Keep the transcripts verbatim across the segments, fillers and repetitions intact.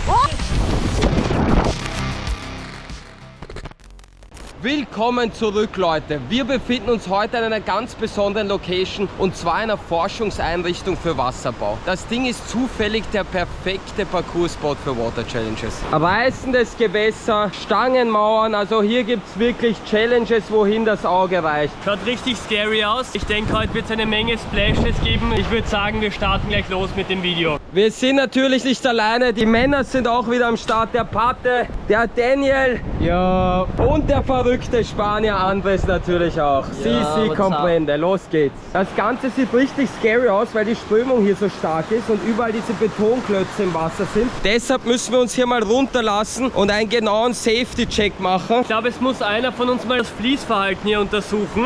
Willkommen zurück, Leute. Wir befinden uns heute an einer ganz besonderen Location und zwar einer Forschungseinrichtung für Wasserbau. Das Ding ist zufällig der perfekte Parcours-Spot für Water Challenges. Reißendes Gewässer, Stangenmauern, also hier gibt es wirklich Challenges, wohin das Auge reicht. Schaut richtig scary aus. Ich denke, heute wird es eine Menge Splashes geben. Ich würde sagen, wir starten gleich los mit dem Video. Wir sind natürlich nicht alleine, die Männer sind auch wieder am Start. Der Pate, der Daniel, ja, und der verrückte Spanier Andres natürlich auch. Ja, Si, si, comprende. Los geht's. Das Ganze sieht richtig scary aus, weil die Strömung hier so stark ist und überall diese Betonklötze im Wasser sind. Deshalb müssen wir uns hier mal runterlassen und einen genauen Safety-Check machen. Ich glaube, es muss einer von uns mal das Fließverhalten hier untersuchen.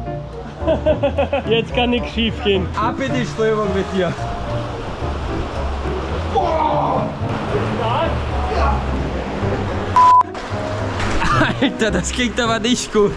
Jetzt kann nichts schief gehen. Ab in die Strömung mit dir. Alter, das klingt aber nicht gut.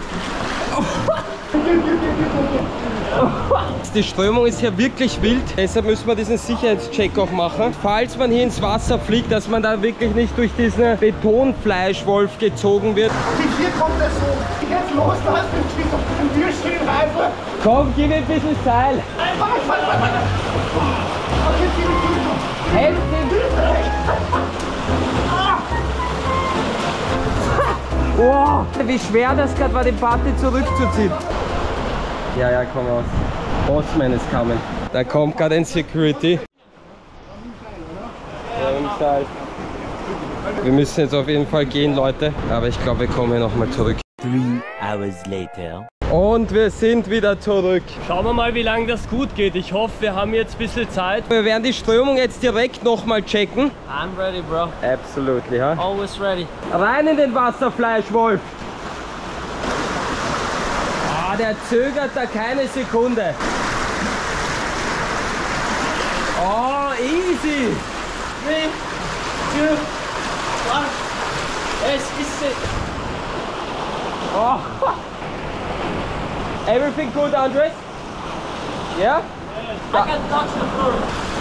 Die Strömung ist hier wirklich wild, deshalb müssen wir diesen Sicherheitscheck auch machen. Falls man hier ins Wasser fliegt, dass man da wirklich nicht durch diesen Betonfleischwolf gezogen wird. Okay, hier kommt er so. Jetzt loslassen und wir stehen einfach. Komm, gib mir ein bisschen Seil. Okay, gib mir Helft ihm. Oh, wie schwer das gerade war, den Party zurückzuziehen. Ja, ja, komm aus. Bossman ist coming. Da kommt gerade ein Security. Wir müssen jetzt auf jeden Fall gehen, Leute. Aber ich glaube, wir kommen noch mal zurück. Three hours later. Und wir sind wieder zurück. Schauen wir mal, wie lange das gut geht. Ich hoffe, wir haben jetzt ein bisschen Zeit. Wir werden die Strömung jetzt direkt noch mal checken. I'm ready, bro. Absolutely, huh? Always ready. Rein in den Wasserfleischwolf. Ah, der zögert da keine Sekunde. Oh, easy. Three, two, one. Es ist Oh. Everything good, Andres? Yeah? I can touch the floor.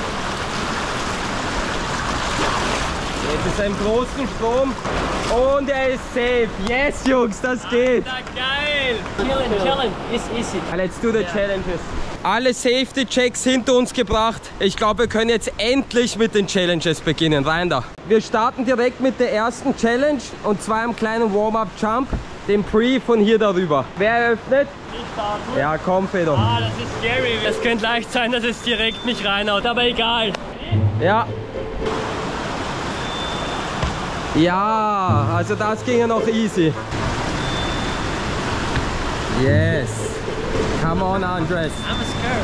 Jetzt ist er im großen Strom und er ist safe. Yes, Jungs, das geht. Na geil. Chillen, chillen. It's easy. Let's do the challenges. Alle Safety-Checks hinter uns gebracht. Ich glaube, wir können jetzt endlich mit den Challenges beginnen. Rein da. Wir starten direkt mit der ersten Challenge und zwar einem kleinen Warm-Up-Jump. Den Pre von hier darüber. Wer eröffnet? Ich starten. Ja, komm, Fedo. Ah, das ist scary. Es könnte leicht sein, dass es direkt nicht reinhaut, aber egal. Ja. Ja, also das ging ja noch easy. Yes. Come on, Andres. I'm scared.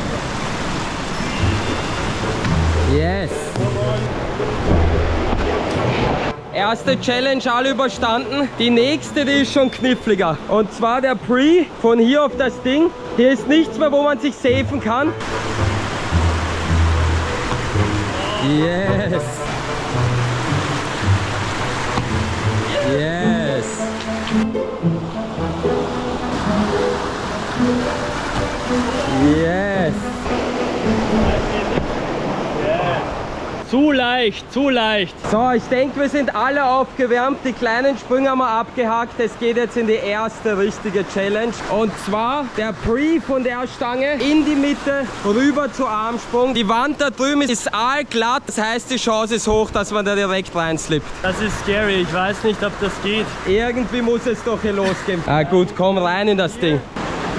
Yes. Erste Challenge alle überstanden. Die nächste, die ist schon kniffliger. Und zwar der Pre von hier auf das Ding. Hier ist nichts mehr, wo man sich safen kann. Yes. Yes. Yes. Zu leicht, zu leicht. So, ich denke, wir sind alle aufgewärmt. Die kleinen Sprünge haben wir abgehakt. Es geht jetzt in die erste richtige Challenge. Und zwar der Pre von der Stange in die Mitte, rüber zu Armsprung. Die Wand da drüben ist aalglatt. Das heißt, die Chance ist hoch, dass man da direkt reinslippt. Das ist scary. Ich weiß nicht, ob das geht. Irgendwie muss es doch hier losgehen. Ah gut, komm rein in das Ding.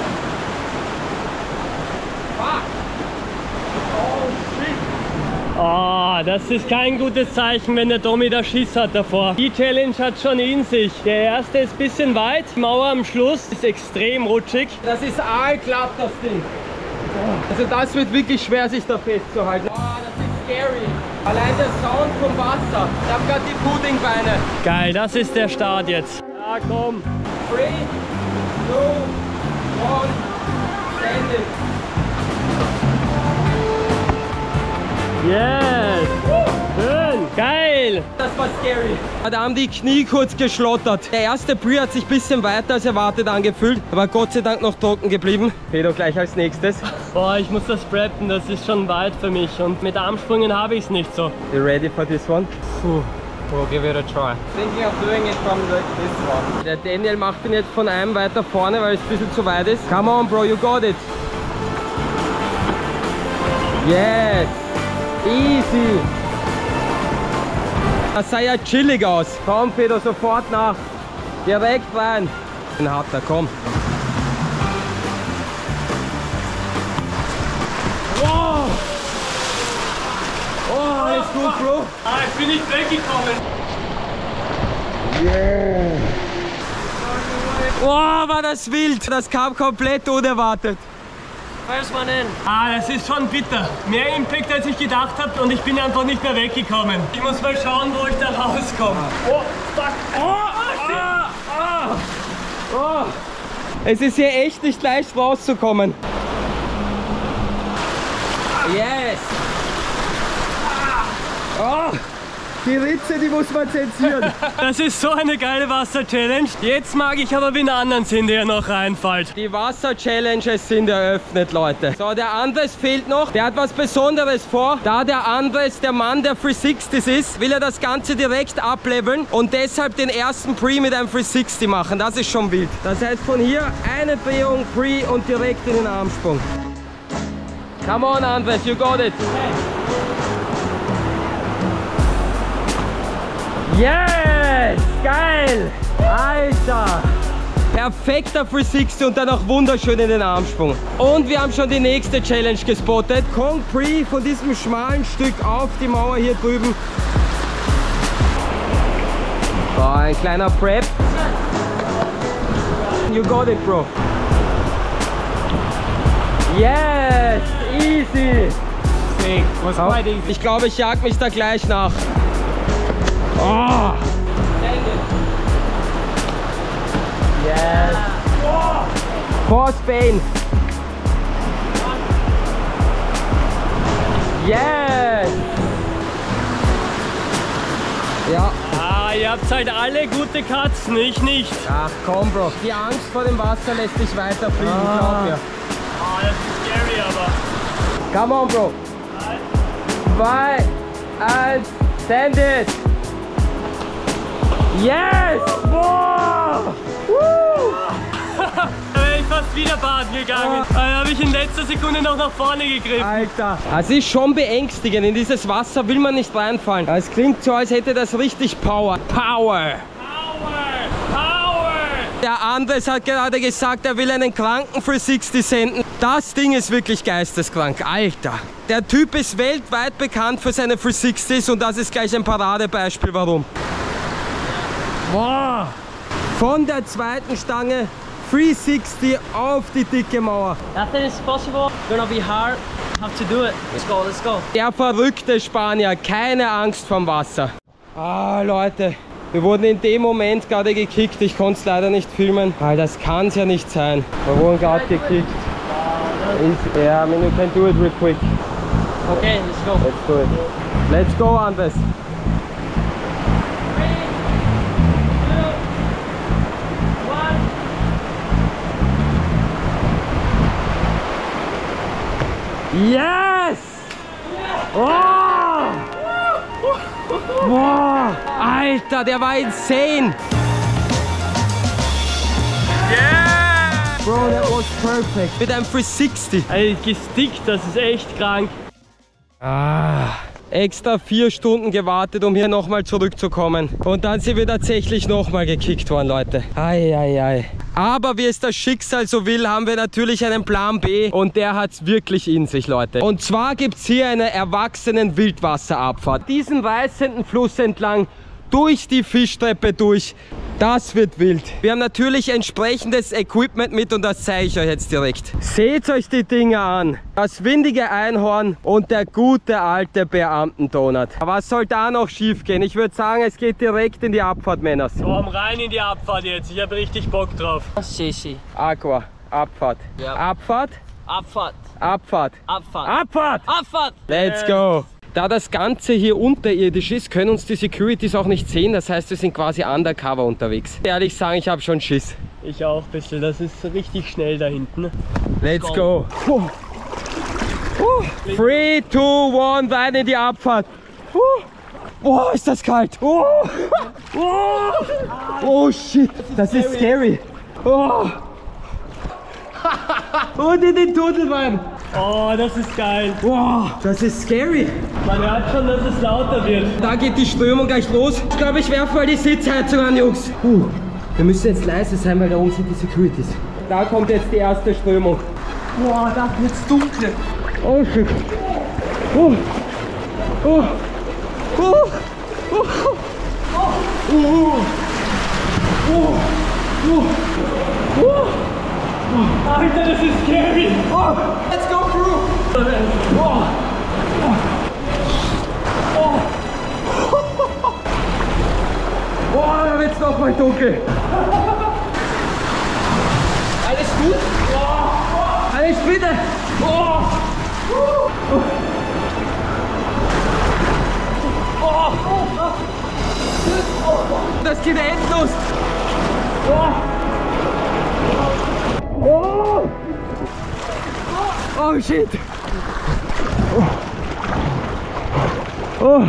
Oh, das ist kein gutes Zeichen, wenn der Tommy da Schiss hat davor. Die Challenge hat schon in sich. Der erste ist ein bisschen weit. Die Mauer am Schluss ist extrem rutschig. Das ist aalglatt, das Ding. Also das wird wirklich schwer, sich da festzuhalten. Oh, das ist scary. Allein der Sound vom Wasser. Ich habe gerade die Puddingbeine. Geil, das ist der Start jetzt. Ja, komm. Three, two, one, send it. Yes! Schön! Geil! Das war scary. Da haben die Knie kurz geschlottert. Der erste Pre hat sich ein bisschen weiter als erwartet angefühlt, aber Gott sei Dank noch trocken geblieben. Pedro gleich als nächstes. Boah, ich muss das preppen, das ist schon weit für mich und mit Armsprüngen habe ich es nicht so. You ready for this one? Puh. We'll give it a try. Thinking of doing it from the, this one. Der Daniel macht ihn jetzt von einem weiter vorne, weil es ein bisschen zu weit ist. Come on, bro, you got it. Yes. Easy. Das sah ja chillig aus. Komm, Peter, sofort nach. Direkt rein. Ein harter, komm. Wow. Oh, alles gut, Bro. Ah, ich bin nicht weggekommen. Yeah. Oh, war das wild. Das kam komplett unerwartet. First one in. Ah, das ist schon bitter. Mehr Impact als ich gedacht habe und ich bin einfach nicht mehr weggekommen. Ich muss mal schauen, wo ich da rauskomme. Oh, fuck. Oh, oh, ah, ah. Oh. Es ist hier echt nicht leicht rauszukommen. Yes. Oh. Die Ritze, die muss man zensieren. Das ist so eine geile Wasser-Challenge. Jetzt mag ich aber, wie einen anderen sind, der noch reinfällt. Die Wasser-Challenges sind eröffnet, Leute. So, der Andres fehlt noch. Der hat was Besonderes vor. Da der Andres der Mann der dreihundertsechzigs ist, will er das Ganze direkt ableveln und deshalb den ersten Pre mit einem dreihundertsechzig machen. Das ist schon wild. Das heißt, von hier eine Drehung Pre und direkt in den Armsprung. Come on, Andres, you got it. Yes! Geil! Alter! Perfekter dreihundertsechzig und dann auch wunderschön in den Armsprung. Und wir haben schon die nächste Challenge gespottet. Kong Pre von diesem schmalen Stück auf die Mauer hier drüben. So, ein kleiner Prep. You got it, bro. Yes! Easy! Was quite easy. Ich glaube, ich jag mich da gleich nach. Oh! Yes! For Spain! Yes! Ja. Ah, ihr habt halt alle gute Katzen, ich nicht. Ach komm, Bro. Die Angst vor dem Wasser lässt dich weiterfliegen, ah. glaub mir. Ah, das ist scary, aber... Come on, Bro. Zwei, eins, send it! Yes! Boah! Woo! Da wäre ich fast wieder baden gegangen. Oh. Da habe ich in letzter Sekunde noch nach vorne gegriffen. Alter! Es ist schon beängstigend. In dieses Wasser will man nicht reinfallen. Es klingt so, als hätte das richtig Power. Power! Power! Power! Der Andres hat gerade gesagt, er will einen Kranken für sechzig senden. Das Ding ist wirklich geisteskrank. Alter! Der Typ ist weltweit bekannt für seine dreihundertsechzigs und das ist gleich ein Paradebeispiel, warum. Wow. Von der zweiten Stange dreihundertsechzig auf die dicke Mauer. Nothing is possible. Gonna be hard. Have to do it. Let's go, let's go. Der verrückte Spanier, keine Angst vom Wasser. Ah, Leute, wir wurden in dem Moment gerade gekickt. Ich konnte es leider nicht filmen, weil das kann es ja nicht sein. Wir wurden gerade gekickt. Ja, yeah, I mean, you can do it real quick. Okay, let's go. Let's do it. Let's go, Andres. Yes! Oh! Boah! Alter, der war insane! Yeah! Bro, that was perfect. Mit einem dreihundertsechzig. Ey, gestickt, das ist echt krank. Ah, extra vier Stunden gewartet, um hier nochmal zurückzukommen. Und dann sind wir tatsächlich nochmal gekickt worden, Leute. Ei, ei, ei. Aber wie es das Schicksal so will, haben wir natürlich einen Plan B und der hat es wirklich in sich, Leute. Und zwar gibt es hier eine erwachsenen Wildwasserabfahrt. Diesen reißenden Fluss entlang, durch die Fischtreppe durch. Das wird wild. Wir haben natürlich entsprechendes Equipment mit und das zeige ich euch jetzt direkt. Seht euch die Dinger an. Das windige Einhorn und der gute alte Beamten-Donut. Was soll da noch schief gehen? Ich würde sagen, es geht direkt in die Abfahrt, Männers. Komm rein in die Abfahrt jetzt. Ich habe richtig Bock drauf. Sisi. Aqua, Abfahrt. Ja. Abfahrt, Abfahrt. Abfahrt, Abfahrt. Abfahrt. Abfahrt. Let's go. Da das Ganze hier unterirdisch ist, können uns die Securities auch nicht sehen. Das heißt, wir sind quasi undercover unterwegs. Ehrlich sagen, ich habe schon Schiss. Ich auch ein bisschen. Das ist richtig schnell da hinten. Let's go. Puh. Puh. Three, two, one, rein in die Abfahrt. Puh. Boah, ist das kalt. Oh, oh, oh shit, das ist scary. Oh. Und in den Tunnel rein. Oh, das ist geil. Boah, das ist scary. Man hört schon, dass es lauter wird. Da geht die Strömung gleich los. Ich glaube, ich werfe mal die Sitzheizung an, Jungs. Uh, wir müssen jetzt leise sein, weil da oben sind die Securities. Da kommt jetzt die erste Strömung. Boah, da wird's dunkel. Oh shit. Oh. Oh. Oh. Oh. Oh. Oh. Oh. Oh. Alter, das ist scary. Oh. Let's go through. Oh. Oh. Boah, da wird's noch mal dunkel. Alles gut? Oh. Alles bitte. Oh. Oh. Oh. Das geht endlos. Oh. Oh. Oh shit. Oh. Oh.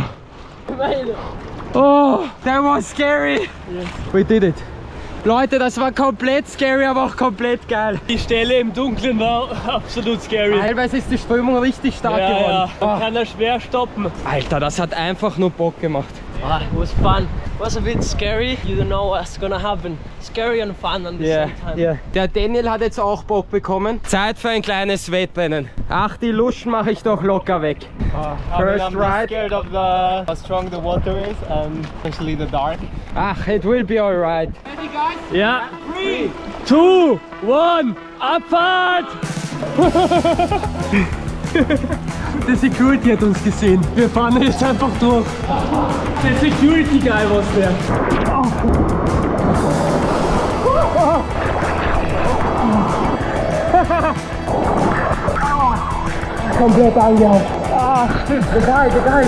Oh, that was scary. Yes. We did it. Leute, das war komplett scary, aber auch komplett geil. Die Stelle im Dunkeln war absolut scary. Teilweise ist die Strömung richtig stark ja, geworden. Ja, man oh. kann das schwer stoppen. Alter, das hat einfach nur Bock gemacht. Ah, it was fun. It was a bit scary. You don't know what's gonna happen. Scary and fun at the Yeah, same time. yeah. Der Daniel hat jetzt auch Bock bekommen. Zeit für ein kleines Wettrennen. Ach, die Luschen mache ich doch locker weg. Uh, First I mean, I'm ride. scared of the, how strong the water is and especially the dark. Ach, it will be alright. Ready guys? Ja. Three. Two, one, Abfahrt! Der Security hat uns gesehen. Wir fahren jetzt einfach durch. Der Security Guy was der. Komplett angehauen. Ah, egal, egal.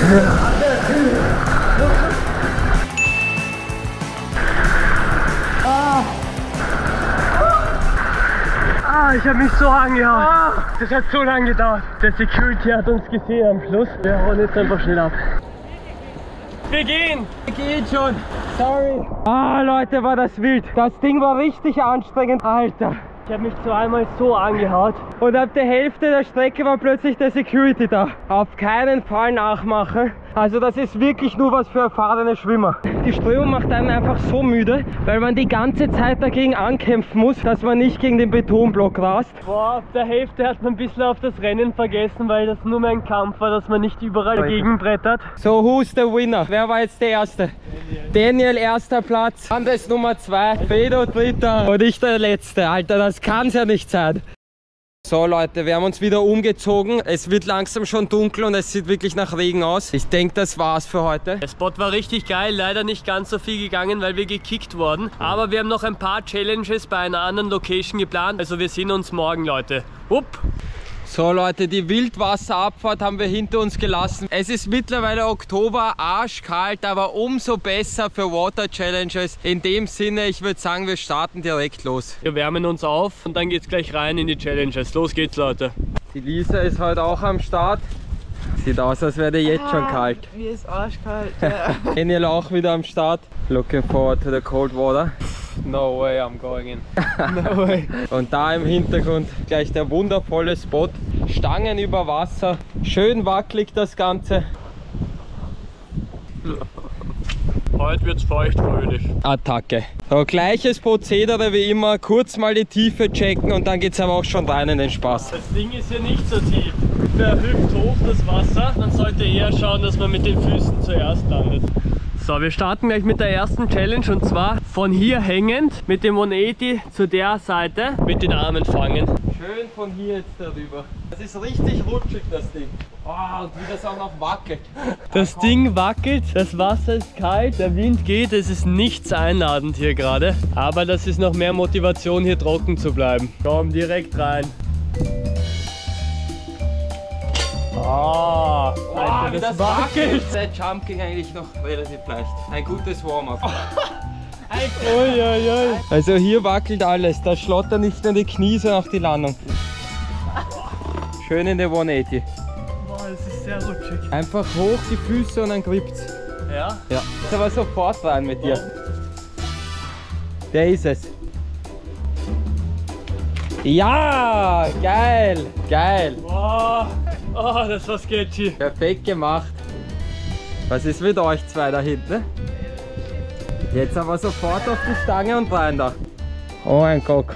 Ah, ich habe mich so angehauen. Das hat so lange gedauert. Der Security hat uns gesehen am Schluss. Wir hauen jetzt einfach schnell ab. Wir gehen! Wir gehen schon. Sorry. Ah, Leute, war das wild. Das Ding war richtig anstrengend. Alter. Ich habe mich zweimal so angehaut. Und ab der Hälfte der Strecke war plötzlich der Security da. Auf keinen Fall nachmachen. Also das ist wirklich nur was für erfahrene Schwimmer. Die Strömung macht einen einfach so müde, weil man die ganze Zeit dagegen ankämpfen muss, dass man nicht gegen den Betonblock rast. Boah, ab der Hälfte hat man ein bisschen auf das Rennen vergessen, weil das nur mehr ein Kampf war, dass man nicht überall dagegen brettert. So, who's the winner? Wer war jetzt der Erste? Daniel, Daniel erster Platz, Anders Nummer zwei, Fedo dritter und ich der Letzte. Alter, das kann's ja nicht sein. So Leute, wir haben uns wieder umgezogen. Es wird langsam schon dunkel und es sieht wirklich nach Regen aus. Ich denke, das war's für heute. Der Spot war richtig geil, leider nicht ganz so viel gegangen, weil wir gekickt wurden. Aber wir haben noch ein paar Challenges bei einer anderen Location geplant. Also wir sehen uns morgen, Leute. Upp! So Leute, die Wildwasserabfahrt haben wir hinter uns gelassen. Es ist mittlerweile Oktober, arschkalt, aber umso besser für Water Challenges. In dem Sinne, ich würde sagen, wir starten direkt los. Wir wärmen uns auf und dann geht's gleich rein in die Challenges. Los geht's, Leute. Die Lisa ist heute auch am Start. Sieht aus, als wäre jetzt schon kalt. Mir ist arschkalt. Ja. Daniel auch wieder am Start. Looking forward to the cold water. No way I'm going in. No way. Und da im Hintergrund gleich der wundervolle Spot. Stangen über Wasser. Schön wackelig das Ganze. Heute wird's feuchtfröhlich. Attacke. So, gleiches Prozedere wie immer. Kurz mal die Tiefe checken und dann geht's aber auch schon rein in den Spaß. Das Ding ist ja nicht so tief. Wer hüpft hoch das Wasser, man sollte eher schauen, dass man mit den Füßen zuerst landet. So, wir starten gleich mit der ersten Challenge und zwar von hier hängend mit dem hundertachtzig zu der Seite mit den Armen fangen. Schön von hier jetzt darüber. Das ist richtig rutschig, das Ding. Oh, und wie das auch noch wackelt. Das Ding wackelt, das Wasser ist kalt, der Wind geht, es ist nichts einladend hier gerade. Aber das ist noch mehr Motivation, hier trocken zu bleiben. Komm, direkt rein. Oh, Alter, Oh, wie das, wackelt. Der Jump ging eigentlich noch relativ leicht. Ein gutes Warm-up. Ui, ui, ui. Also hier wackelt alles. Da schlottern nicht nur die Knie, sondern auch die Landung. Schön in der hundertachtzig. Boah, das ist sehr rutschig. Einfach hoch die Füße und dann grippt's. Ja? Ja. Ist aber sofort rein mit dir. Der ist es. Ja, geil, geil. Wow. Oh, das war sketchy. Perfekt gemacht. Was ist mit euch zwei da hinten? Jetzt aber sofort auf die Stange und rein da. Oh ein Gott.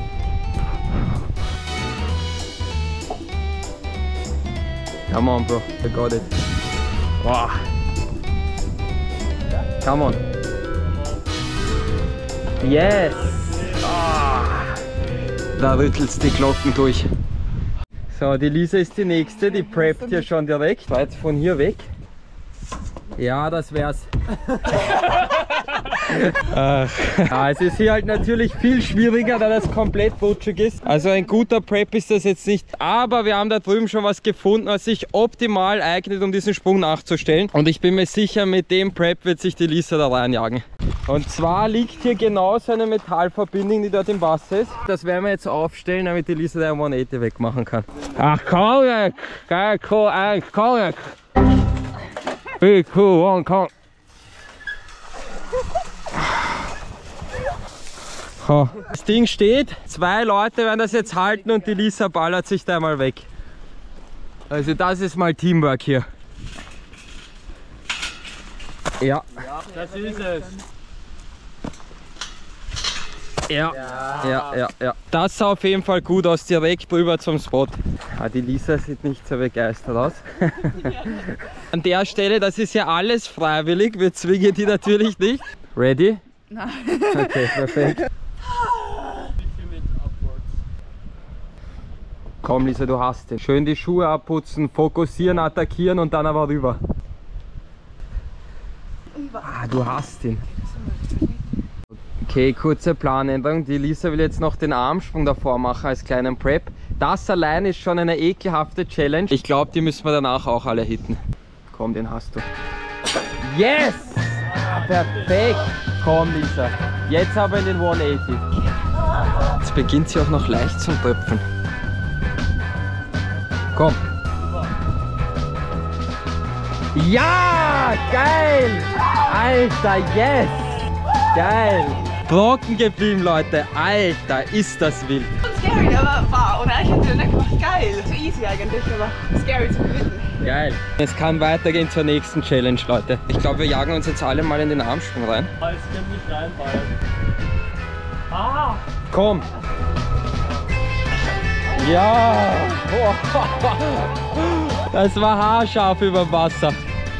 Come on, bro. I got it. Wow. Come on. Yes. Ah. Da rüttelt's die Glocken durch. So, die Lisa ist die nächste, die preppt hier schon direkt. Weit von hier weg. Ja, das wär's. Ach. Ja, es ist hier halt natürlich viel schwieriger, da das komplett rutschig ist. Also ein guter Prep ist das jetzt nicht. Aber wir haben da drüben schon was gefunden, was sich optimal eignet, um diesen Sprung nachzustellen. Und ich bin mir sicher, mit dem Prep wird sich die Lisa da reinjagen. Und zwar liegt hier genau so eine Metallverbindung, die dort im Wasser ist. Das werden wir jetzt aufstellen, damit die Lisa der hundertachtzig wegmachen kann. Ach, Cognac! Geil, Cognac! Big cool, one count. Das Ding steht, zwei Leute werden das jetzt halten und die Lisa ballert sich da mal weg. Also das ist mal Teamwork hier. Ja. Das ist es. Ja. Ja, ja, ja. Das sah auf jeden Fall gut aus, direkt rüber zum Spot. Ah, die Lisa sieht nicht so begeistert aus. An der Stelle, das ist ja alles freiwillig, wir zwingen die natürlich nicht. Ready? Nein. Okay, perfekt. Komm Lisa, du hast den. Schön die Schuhe abputzen, fokussieren, attackieren und dann aber rüber. Ah, du hast ihn. Okay, kurze Planänderung. Die Lisa will jetzt noch den Armsprung davor machen als kleinen Prep. Das allein ist schon eine ekelhafte Challenge. Ich glaube, die müssen wir danach auch alle hitten. Komm, den hast du. Yes! Perfekt! Komm Lisa. Jetzt aber in den hundertachtzig. Jetzt beginnt sie auch noch leicht zum Tröpfeln. Komm. Ja! Geil! Alter, yes! Geil! Trocken geblieben, Leute. Alter, ist das wild. Scary, aber wow. Und eigentlich hat es gemacht. Geil. So easy eigentlich, aber scary zu gewinnen. Geil. Es kann weitergehen zur nächsten Challenge, Leute. Ich glaube, wir jagen uns jetzt alle mal in den Armsprung rein. Es kann nicht reinballen. Ah! Komm! Ja! Das war haarscharf über Wasser.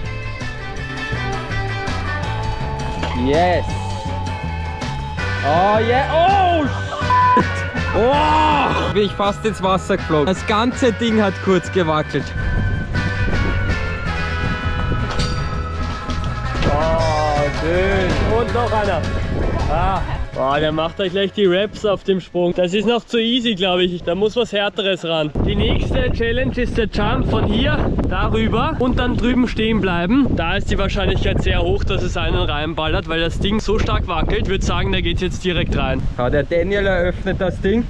Yes! Oh yeah! Oh! Shit. Oh! Bin ich fast ins Wasser geflogen. Das ganze Ding hat kurz gewackelt. Oh, schön. Und noch einer. Ah. Oh, der macht euch gleich die Raps auf dem Sprung. Das ist noch zu easy, glaube ich. Da muss was Härteres ran. Die nächste Challenge ist der Jump von hier darüber und dann drüben stehen bleiben. Da ist die Wahrscheinlichkeit sehr hoch, dass es einen reinballert, weil das Ding so stark wackelt. Ich würde sagen, der geht jetzt direkt rein. Ja, der Daniel eröffnet das Ding.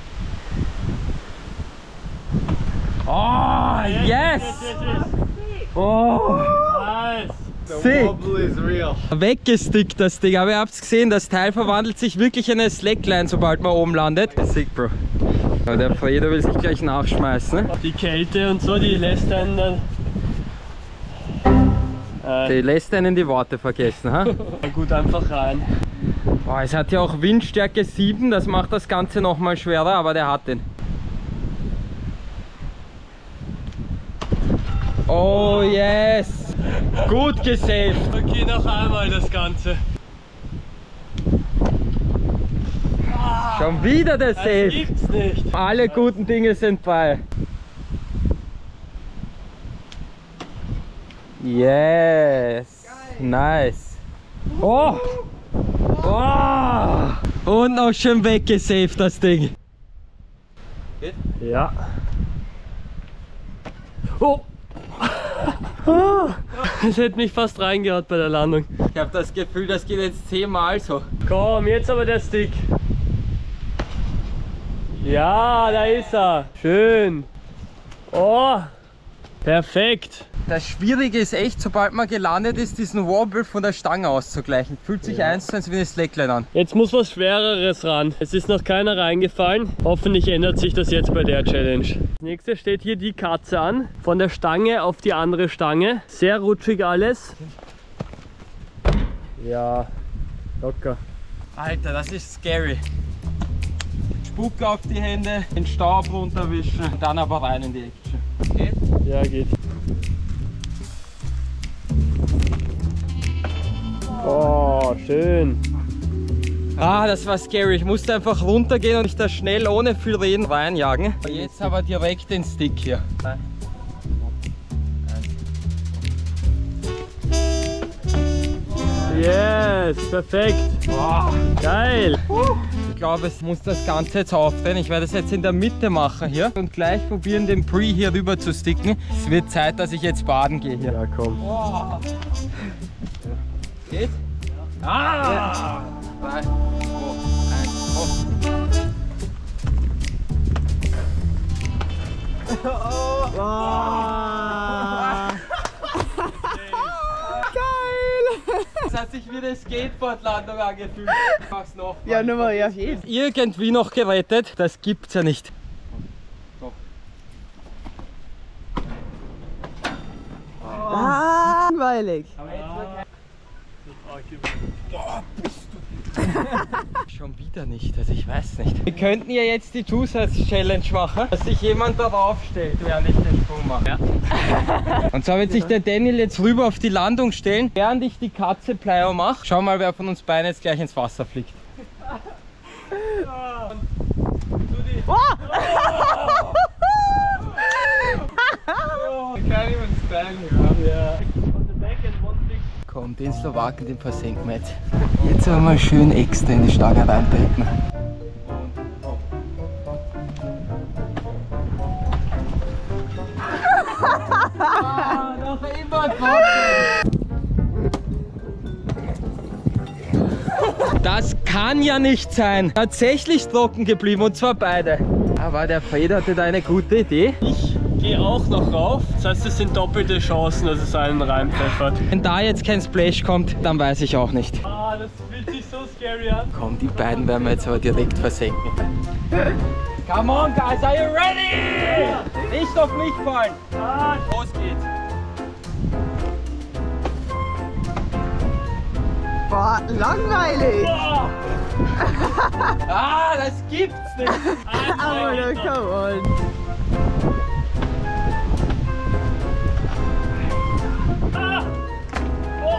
Oh, yes! Yes, yes, yes. Oh! Nice! Sick. Weggestickt das Ding, aber ihr habt es gesehen, das Teil verwandelt sich wirklich in eine Slackline, sobald man oben landet. Sick, Bro. Aber der Fredo will sich gleich nachschmeißen. Ne? Die Kälte und so, die lässt einen dann... Die lässt einen die Worte vergessen. Ha? Gut, einfach rein. Boah, es hat ja auch Windstärke sieben, das macht das Ganze noch mal schwerer, aber der hat den. Oh yes! Gut gesaved! Okay, noch einmal das Ganze. Schon wieder der Das Save! gibt's nicht. Alle guten Dinge sind bei. Yes! Nice! Oh! Oh! Und noch schön weggesaved das Ding. Ja. Oh! Es hätte mich fast reingehaut bei der Landung. Ich habe das Gefühl, das geht jetzt zehnmal so. Komm, jetzt aber der Stick. Ja, da ist er. Schön. Oh, Perfekt. Das Schwierige ist echt, sobald man gelandet ist, diesen Wobble von der Stange auszugleichen. Fühlt sich eins zu eins wie eine Slackline an. Jetzt muss was Schwereres ran. Es ist noch keiner reingefallen. Hoffentlich ändert sich das jetzt bei der Challenge. Als nächstes steht hier die Katze an. Von der Stange auf die andere Stange. Sehr rutschig alles. Ja, locker. Alter, das ist scary. Spucke auf die Hände, den Staub runterwischen und dann aber rein in die Action. Geht? Ja, geht. Oh, schön. Ah, das war scary. Ich musste einfach runtergehen und mich da schnell ohne viel Reden reinjagen. Jetzt aber direkt den Stick hier. Yes, perfekt. Wow. Geil. Ich glaube, es muss das Ganze jetzt aufdrehen. Ich werde es jetzt in der Mitte machen hier und gleich probieren, den Pre hier rüber zu sticken. Es wird Zeit, dass ich jetzt baden gehe hier. Ja, komm. Wow. Geht? Ja. Ah! drei, zwei, eins, oh. Das hat sich wie eine Skateboardlandung angefühlt. Ich mach's noch. Ja, nur mal, ja, jeden. Irgendwie noch gerettet, das gibt's ja nicht. Ah, langweilig. Schon wieder nicht, also ich weiß nicht. Wir könnten ja jetzt die Zusatz-Challenge machen, dass sich jemand darauf stellt, während ich den Sprung mache. Ja. Und zwar wird sich der Daniel jetzt rüber auf die Landung stellen, während ich die Katze Plyo mache. Schau mal, wer von uns beiden jetzt gleich ins Wasser fliegt. Oh! Komm, den Slowaken, den versenken wir jetzt. Jetzt aber mal schön extra in die Stange reintreten. Ah, noch immer trocken. Das kann ja nicht sein. Tatsächlich trocken geblieben und zwar beide. Aber der Fred hatte da eine gute Idee. Ich gehe auch noch rauf. Das heißt, es sind doppelte Chancen, dass es einen reinpfeffert. Wenn da jetzt kein Splash kommt, dann weiß ich auch nicht. Ah, das fühlt sich so scary an. Komm, die beiden werden wir jetzt aber direkt versenken. Come on, guys, are you ready? Nicht auf mich fallen. Ah, Los geht's. Boah, langweilig. boah. Ah, das gibt's nicht. Aber no, come on. Ah. Oh.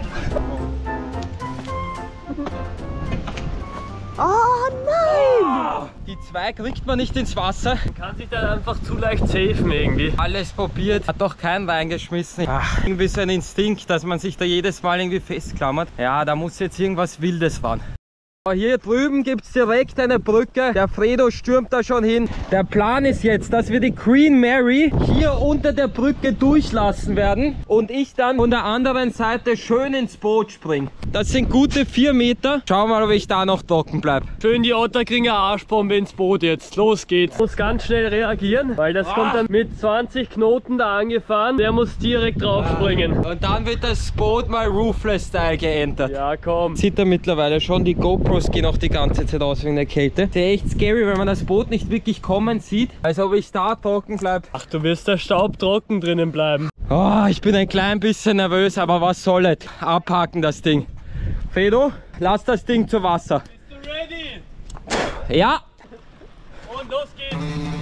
Oh nein! Die zwei kriegt man nicht ins Wasser. Kann sich dann einfach zu leicht safen irgendwie. Alles probiert, hat doch keinen reingeschmissen. Ach, irgendwie so ein Instinkt, dass man sich da jedes Mal irgendwie festklammert. Ja, da muss jetzt irgendwas Wildes ran. Hier drüben gibt es direkt eine Brücke. Der Fredo stürmt da schon hin. Der Plan ist jetzt, dass wir die Queen Mary hier unter der Brücke durchlassen werden und ich dann von der anderen Seite schön ins Boot springe. Das sind gute vier Meter. Schauen wir mal, ob ich da noch trocken bleibe. Schön die Otterkringer Arschbombe ins Boot jetzt. Los geht's. Muss ganz schnell reagieren, weil das kommt dann mit zwanzig Knoten da angefahren. Der muss direkt drauf springen. Und dann wird das Boot mal Roofless-Style geändert. Ja, komm. Sieht er mittlerweile schon, die GoPros gehen auch die ganze Zeit aus wegen der Kälte. Das ist echt scary, weil man das Boot nicht wirklich kommen sieht. Als ob ich da trocken bleibe. Ach, du wirst da staubtrocken drinnen bleiben. Oh, ich bin ein klein bisschen nervös, aber was soll es? Abhaken das Ding. Fredo, lass das Ding zu Wasser. Bist du ready? Ja. Und los geht's.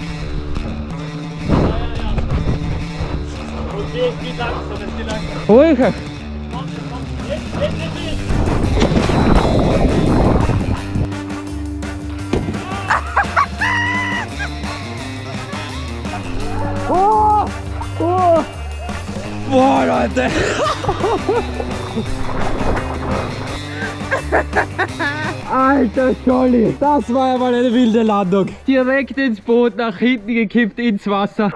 Ja, ja, ja. Okay, es geht langsam, es geht langsam. Ruhig. Komm, komm, jetzt, jetzt, jetzt, jetzt. Oh, oh. Boah, Leute. Alter Scholli, das war ja mal eine wilde Landung. Direkt ins Boot, nach hinten gekippt, ins Wasser.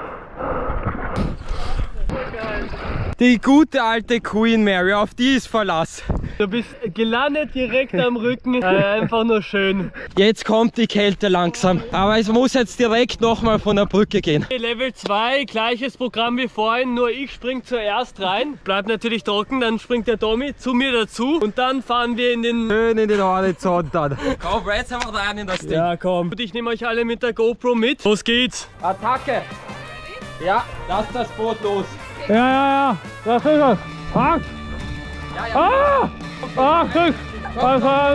Die gute alte Queen Mary, auf die ist Verlass. Du bist gelandet direkt am Rücken. Äh, einfach nur schön. Jetzt kommt die Kälte langsam. Aber es muss jetzt direkt nochmal von der Brücke gehen. Level zwei, gleiches Programm wie vorhin, nur ich spring zuerst rein. Bleibt natürlich trocken, dann springt der Tommy zu mir dazu. Und dann fahren wir in den... Schön in den Horizont dann. Komm, jetzt einfach rein in das Ding. Ja, komm. Und ich nehme euch alle mit der GoPro mit. Los geht's. Attacke. Ja, lass das Boot los. Ja, ja, ja. Das ist es. Ah! Ja, ja. Ah! Ah, Glück! Was war's?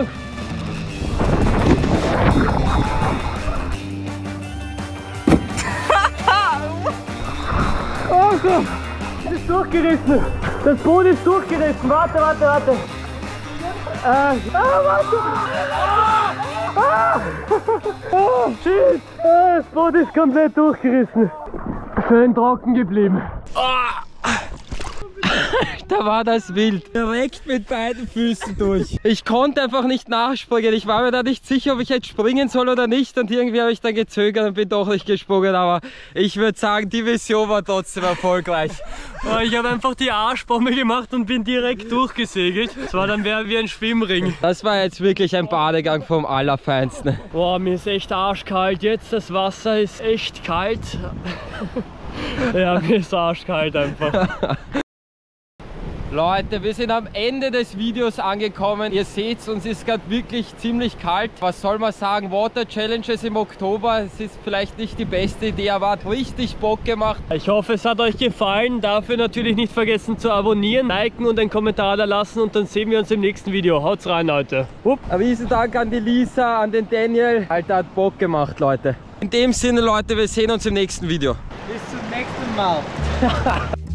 Oh Gott! Es ist durchgerissen! Das Boot ist durchgerissen! Warte, warte, warte! Äh, ah, warte! Ah! Ah! Oh, shit! Ah, das Boot ist komplett durchgerissen! Schön trocken geblieben! Ah! Da war das wild. Direkt mit beiden Füßen durch. Ich konnte einfach nicht nachspringen. Ich war mir da nicht sicher, ob ich jetzt springen soll oder nicht. Und irgendwie habe ich dann gezögert und bin doch nicht gesprungen. Aber ich würde sagen, die Mission war trotzdem erfolgreich. Oh, ich habe einfach die Arschbombe gemacht und bin direkt durchgesegelt. Das war dann wie ein Schwimmring. Das war jetzt wirklich ein Badegang vom Allerfeinsten. Boah, mir ist echt arschkalt jetzt. Das Wasser ist echt kalt. Ja, mir ist arschkalt einfach. Leute, wir sind am Ende des Videos angekommen. Ihr seht, uns ist gerade wirklich ziemlich kalt. Was soll man sagen? Water Challenges im Oktober, es ist vielleicht nicht die beste Idee, aber hat richtig Bock gemacht. Ich hoffe, es hat euch gefallen. Dafür natürlich nicht vergessen zu abonnieren, liken und einen Kommentar da lassen. Und dann sehen wir uns im nächsten Video. Haut's rein, Leute. Upp. Ein riesen Dank an die Lisa, an den Daniel. Alter, hat Bock gemacht, Leute. In dem Sinne, Leute, wir sehen uns im nächsten Video. Bis zum nächsten Mal.